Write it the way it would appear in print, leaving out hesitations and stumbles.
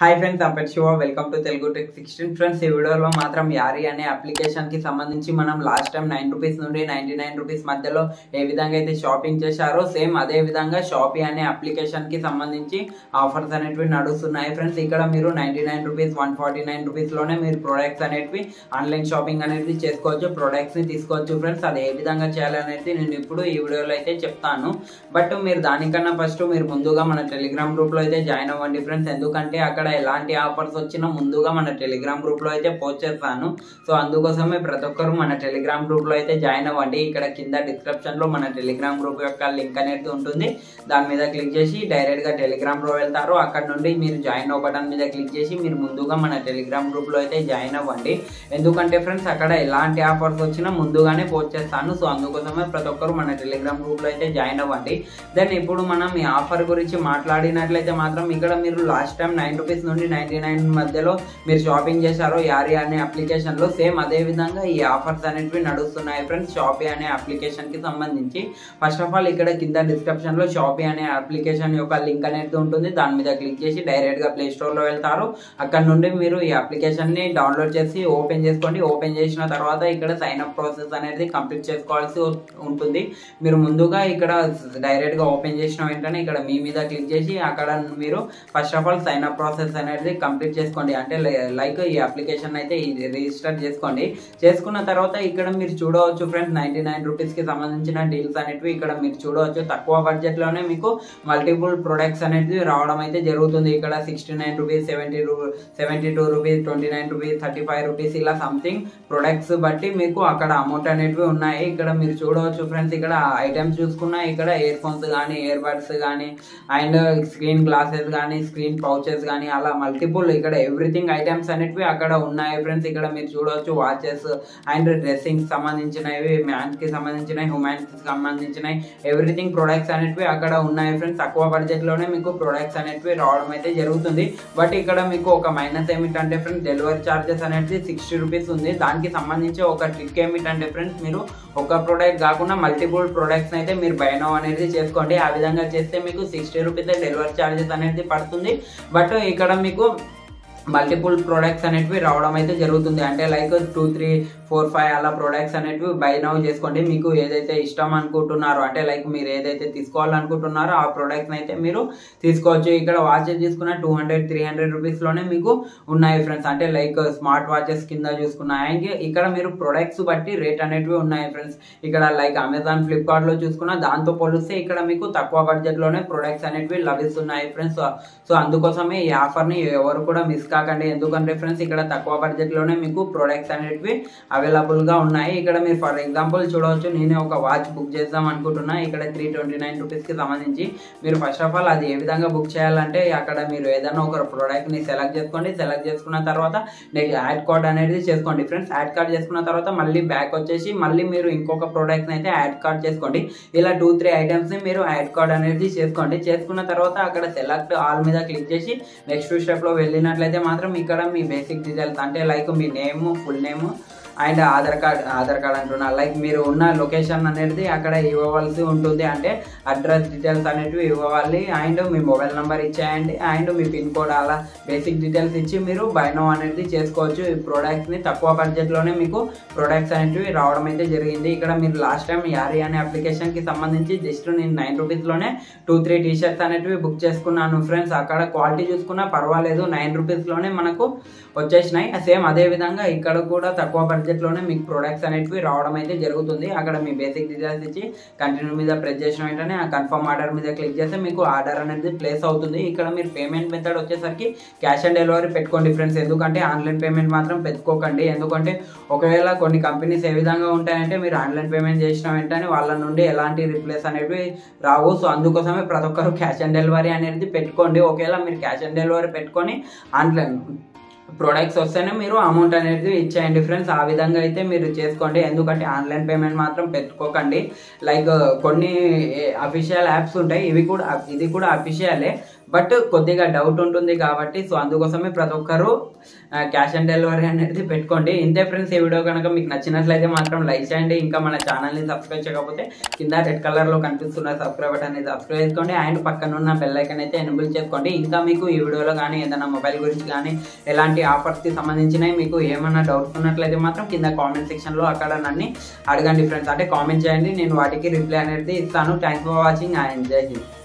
Hi friends, నా పేరు Shiva. Welcome to Telugu tech 16. Friends, ఈ వీడియోలో మాత్రం యారీ అనే అప్లికేషన్కి సంబంధించి మనం లాస్ట్ టైం 9 రూపీస్ నుండి 99 రూపీస్ మధ్యలో ఏ విధంగా అయితే షాపింగ్ చేశారో సేమ్ అదే విధంగా షాపీ అనే అప్లికేషన్కి సంబంధించి ఆఫర్స్ అనేటివి నడుస్తున్నాయి. ఫ్రెండ్స్, ఇక్కడ మీరు 99 రూపీస్ 149 రూపీస్లోనే మీరు ప్రొడక్ట్స్ అనేటివి ఆన్లైన్ షాపింగ్ అనేది చేసుకోవచ్చు, ప్రొడక్ట్స్ని తీసుకోవచ్చు. ఫ్రెండ్స్, అది ఏ విధంగా చేయాలనేది నేను ఇప్పుడు ఈ వీడియోలో అయితే చెప్తాను. బట్ మీరు దానికన్నా ఫస్ట్ మీరు ముందుగా మన టెలిగ్రామ్ గ్రూప్లో అయితే జాయిన్ అవ్వండి ఫ్రెండ్స్. ఎందుకంటే అక్కడ ఎలాంటి ఆఫర్స్ వచ్చినా ముందుగా మన టెలిగ్రామ్ గ్రూప్ లో అయితే పోస్ట్ చేస్తాను. సో అందుకోసమే ప్రతి ఒక్కరు మన టెలిగ్రామ్ గ్రూప్ లో అయితే జాయిన్ అవ్వండి. ఇక్కడ కింద డిస్క్రిప్షన్ లో మన టెలిగ్రామ్ గ్రూప్ యొక్క లింక్ అనేది ఉంటుంది. దాని మీద క్లిక్ చేసి డైరెక్ట్ గా టెలిగ్రామ్ లో వెళ్తారు. అక్కడ నుండి మీరు జాయిన్ బటన్ మీద క్లిక్ చేసి మీరు ముందుగా మన టెలిగ్రామ్ గ్రూప్ లో అయితే జాయిన్ అవ్వండి. ఎందుకంటే ఫ్రెండ్స్, అక్కడ ఎలాంటి ఆఫర్స్ వచ్చినా ముందుగానే పోస్ట్ చేస్తాను. సో అందుకోసమే ప్రతి ఒక్కరు మన టెలిగ్రామ్ గ్రూప్ లో అయితే జాయిన్ అవ్వండి. దెన్ ఇప్పుడు మనం ఈ ఆఫర్ గురించి మాట్లాడినట్లయితే మాత్రం ఇక్కడ మీరు లాస్ట్ టైం 9 రూపీస్ నుండి 99 మధ్యలో మీరు షాపింగ్ చేశారో యారీ అనే అప్లికేషన్ లో సేమ్ అదే విధంగా ఈ ఆఫర్స్ అనేటివి నడుస్తున్నాయి ఫ్రెండ్స్. షాపీ అనే అప్లికేషన్ కి సంబంధించి ఫస్ట్ ఆఫ్ ఆల్ ఇక్కడ కింద డిస్క్రిప్షన్ లో షాపీ అనే అప్లికేషన్ యొక్క లింక్ అనేది ఉంటుంది. దాని మీద క్లిక్ చేసి డైరెక్ట్ గా ప్లే స్టోర్ లో వెళ్తారు. అక్కడ నుండి మీరు ఈ అప్లికేషన్ ని డౌన్లోడ్ చేసి ఓపెన్ చేసుకోండి. ఓపెన్ చేసిన తర్వాత ఇక్కడ సైన్ అప్ ప్రాసెస్ అనేది కంప్లీట్ చేసుకోవాల్సి ఉంటుంది. మీరు ముందుగా ఇక్కడ డైరెక్ట్ గా ఓపెన్ చేసిన వెంటనే ఇక్కడ మీ మీద క్లిక్ చేసి అక్కడ మీరు first of all sign up process అనేది కంప్లీట్ చేసుకోండి. అంటే లైక్ ఈ అప్లికేషన్ అయితే రిజిస్టర్ చేసుకోండి. చేసుకున్న తర్వాత ఇక్కడ మీరు చూడవచ్చు ఫ్రెండ్స్, 99 రూపీస్ కి సంబంధించిన డీల్స్ అనేటివి ఇక్కడ మీరు చూడవచ్చు. తక్కువ బడ్జెట్ లోనే మీకు మల్టిపుల్ ప్రొడక్ట్స్ అనేటివి రావడం అయితే జరుగుతుంది. ఇక్కడ 69 రూపీస్, 72 రూపీస్, 29 రూపీస్, 35 రూపీస్ ఇలా సంథింగ్ ప్రొడక్ట్స్ బట్టి మీకు అక్కడ అమౌంట్ అనేటివి ఉన్నాయి. ఇక్కడ మీరు చూడవచ్చు ఫ్రెండ్స్, ఇక్కడ ఐటమ్స్ చూసుకున్నా ఇక్కడ ఇయర్ ఫోన్స్ కానీ, ఇయర్ బడ్స్ కానీ, అండ్ స్క్రీన్ గ్లాసెస్ కానీ, స్క్రీన్ పౌచెస్ కానీ అలా మల్టిపుల్ ఇక్కడ ఎవ్రీథింగ్ ఐటమ్స్ అనేటివి అక్కడ ఉన్నాయి ఫ్రెండ్స్. ఇక్కడ మీరు చూడవచ్చు వాచెస్ అండ్ డ్రెస్సింగ్ సంబంధించినవి, మ్యాన్స్ కి సంబంధించినవి, హ్యూమన్స్ కి సంబంధించినవి, ఎవ్రీథింగ్ ప్రొడక్ట్స్ అనేటివి అక్కడ ఉన్నాయి ఫ్రెండ్స్. తక్కువ బడ్జెట్ లోనే మీకు ప్రొడక్ట్స్ అనేటివి రావడం అయితే జరుగుతుంది. బట్ ఇక్కడ మీకు ఒక మైనస్ ఏమిటంటే ఫ్రెండ్స్, డెలివరీ చార్జెస్ అనేది 60 రూపీస్ ఉంది. దానికి సంబంధించి ఒక ట్రిక్ ఏమిటంటే ఫ్రెండ్స్, మీరు ఒక ప్రోడక్ట్ కాకుండా మల్టిపుల్ ప్రొడక్ట్స్ అయితే మీరు బై నౌ అనేది చేసుకోండి. ఆ విధంగా చేస్తే మీకు 60 రూపీస్ డెలివరీ చార్జెస్ అనేది పడుతుంది. బట్ ఇక్కడ మీకు మల్టిపుల్ ప్రొడక్ట్స్ అనేటివి రావడం అయితే జరుగుతుంది. అంటే లైక్ 2, 3, 4, 5 అలా ప్రొడక్ట్స్ అనేటివి బై నౌ చేసుకోండి. మీకు ఏదైతే ఇష్టం అనుకుంటున్నారో, అంటే లైక్ మీరు ఏదైతే తీసుకోవాలనుకుంటున్నారో ఆ ప్రొడక్ట్స్ అయితే మీరు తీసుకోవచ్చు. ఇక్కడ వాచెస్ తీసుకున్న 200, 300 రూపీస్ లోనే మీకు ఉన్నాయి ఫ్రెండ్స్. అంటే లైక్ స్మార్ట్ వాచెస్ కింద చూసుకున్నాయి. ఇక్కడ మీరు ప్రొడక్ట్స్ బట్టి రేట్ అనేటివి ఉన్నాయి ఫ్రెండ్స్. ఇక్కడ లైక్ అమెజాన్, ఫ్లిప్కార్ట్ లో చూసుకున్న దాంతో పోలిస్తే ఇక్కడ మీకు తక్కువ బడ్జెట్ లోనే ప్రొడక్ట్స్ అనేటివి లభిస్తున్నాయి ఫ్రెండ్స్. సో అందుకోసమే ఈ ఆఫర్ ని ఎవరు కూడా మిస్ కాకండి. ఎందుకంటే ఫ్రెండ్స్, ఇక్కడ తక్కువ బడ్జెట్ లోనే మీకు ప్రొడక్ట్స్ అనేటివి అవైలబుల్ గా ఉన్నాయి. ఇక్కడ మీరు ఫర్ ఎగ్జాంపుల్ చూడవచ్చు, నేనే ఒక వాచ్ బుక్ చేద్దాం అనుకుంటున్నా. ఇక్కడ 329 రూపీస్ కి సంబంధించి మీరు ఫస్ట్ ఆఫ్ ఆల్ అది ఏ విధంగా బుక్ చేయాలంటే అక్కడ మీరు ఏదైనా ఒక ప్రోడక్ట్ ని సెలెక్ట్ చేసుకోండి. సెలెక్ట్ చేసుకున్న తర్వాత నెక్స్ట్ యాడ్ కార్డ్ అనేది చేసుకోండి ఫ్రెండ్స్. యాడ్ కార్డ్ చేసుకున్న తర్వాత మళ్ళీ బ్యాక్ వచ్చేసి మళ్ళీ మీరు ఇంకొక ప్రోడక్ట్ అయితే యాడ్ కార్డ్ చేసుకోండి. ఇలా 2, 3 ఐటమ్స్ ని మీరు యాడ్ కార్డ్ అనేది చేసుకోండి. చేసుకున్న తర్వాత అక్కడ సెలెక్ట్ ఆల్ మీద క్లిక్ చేసి నెక్స్ట్ స్టెప్ లో వెళ్ళినట్లయితే మాత్రం ఇక్కడ మీ బేసిక్ డీటెయిల్స్ అంటే లైక్ మీ name, full name and Aadhaar card అంటున్నా, లైక్ మీరు ఉన్న లొకేషన్ అనేది అక్కడ ఇవ్వవలసి ఉంటుంది. అంటే అడ్రస్ డీటెయిల్స్ అనేటివి ఇవ్వాలి. అండ్ మీ మొబైల్ నెంబర్ ఇచ్చేయండి. అండ్ మీ పిన్ కోడ్ అలా బేసిక్ డీటెయిల్స్ ఇచ్చి మీరు బై నౌ అనేది చేసుకోవచ్చు. ఈ ప్రొడక్ట్స్ని తక్కువ బడ్జెట్లోనే మీకు ప్రొడక్ట్స్ అనేటివి రావడం అయితే జరిగింది. ఇక్కడ మీరు లాస్ట్ టైం యారీ అనే అప్లికేషన్కి సంబంధించి జస్ట్ నేను 9 రూపీస్లోనే 2, 3 టీషర్ట్స్ అనేటివి బుక్ చేసుకున్నాను ఫ్రెండ్స్. అక్కడ క్వాలిటీ చూసుకున్నా పర్వాలేదు, 9 రూపీస్లోనే మనకు వచ్చేసినాయి. సేమ్ అదే విధంగా ఇక్కడ కూడా తక్కువ బడ్జెట్ లోనే మీకు ప్రొడక్ట్స్ అనేటివి రావడం అయితే జరుగుతుంది. అక్కడ మీ బేసిక్ డీటెయిల్స్ ఇచ్చి కంటిన్యూ మీద ప్రెస్ చేసిన వెంటనే ఆ కన్ఫర్మ్ ఆర్డర్ మీద క్లిక్ చేస్తే మీకు ఆర్డర్ అనేది ప్లేస్ అవుతుంది. ఇక్కడ మీరు పేమెంట్ మెథడ్ వచ్చేసరికి క్యాష్ ఆన్ డెలివరీ పెట్టుకోండి ఫ్రెండ్స్. ఎందుకంటే ఆన్లైన్ పేమెంట్ మాత్రం పెట్టుకోకండి. ఎందుకంటే ఒకవేళ కొన్ని కంపెనీస్ ఏ విధంగా ఉంటాయంటే మీరు ఆన్లైన్ పేమెంట్ చేసిన వెంటనే వాళ్ళ నుండి ఎలాంటి రిప్లేస్ అనేవి రావు. సో అందుకోసమే ప్రతి ఒక్కరు క్యాష్ ఆన్ డెలివరీ అనేది పెట్టుకోండి. ఒకవేళ మీరు క్యాష్ ఆన్ డెలివరీ పెట్టుకొని ఆన్లైన్ ప్రొడక్ట్స్ వస్తేనే మీరు అమౌంట్ అనేది ఇచ్చేయండి ఫ్రెండ్స్. ఆ విధంగా అయితే మీరు చేసుకోండి. ఎందుకంటే ఆన్లైన్ పేమెంట్ మాత్రం పెట్టుకోకండి. లైక్ కొన్ని అఫీషియల్ యాప్స్ ఉంటాయి, ఇది కూడా అఫీషియలే. బట్ కొద్దిగా డౌట్ ఉంటుంది కాబట్టి సో అందుకోసమే ప్రతి ఒక్కరు క్యాష్ ఆన్ డెలివరీ అనేది పెట్టుకోండి. ఇంతే ఫ్రెండ్స్, ఈ వీడియో కనుక మీకు నచ్చినట్లయితే మాత్రం లైక్ చేయండి. ఇంకా మన ఛానల్ని సబ్స్క్రైబ్ చేయకపోతే కింద రెడ్ కలర్లో కనిపిస్తున్న సబ్స్క్రైబ్ బటన్ అనేది సబ్స్క్రైబ్ చేసుకోండి. అండ్ పక్కన ఉన్న బెల్ ఐకాన్ అయితే ఎనేబుల్ చేసుకోండి. ఇంకా మీకు ఈ వీడియోలో కానీ ఏదైనా మొబైల్ గురించి కానీ ఎలాంటి ఆఫర్స్కి సంబంధించినవి మీకు ఏమైనా డౌట్స్ ఉన్నట్లయితే మాత్రం కింద కామెంట్ సెక్షన్లో అక్కడ నన్ను అడగండి ఫ్రెండ్స్. అంటే కామెంట్ చేయండి, నేను వాటికి రిప్లై అనేది ఇస్తాను. థ్యాంక్స్ ఫర్ వాచింగ్ అండ్ జై హింద్.